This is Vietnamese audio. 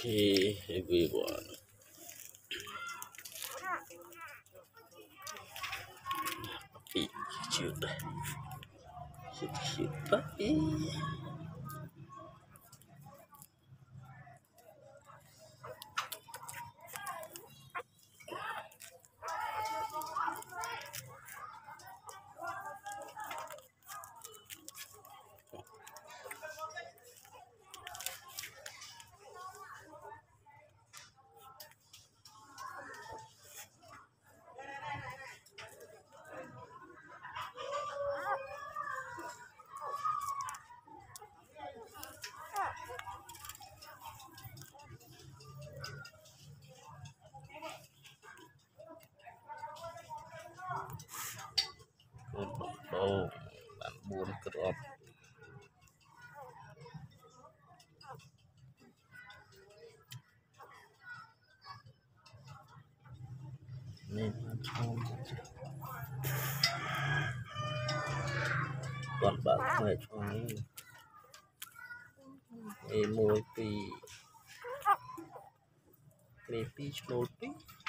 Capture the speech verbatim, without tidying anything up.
Okay, everyone. Puppy, cute, cute, cute puppy. Oh, bạn buồn cực ộp. Nên nó trông toàn bạn phải cho ấy môi tì, baby small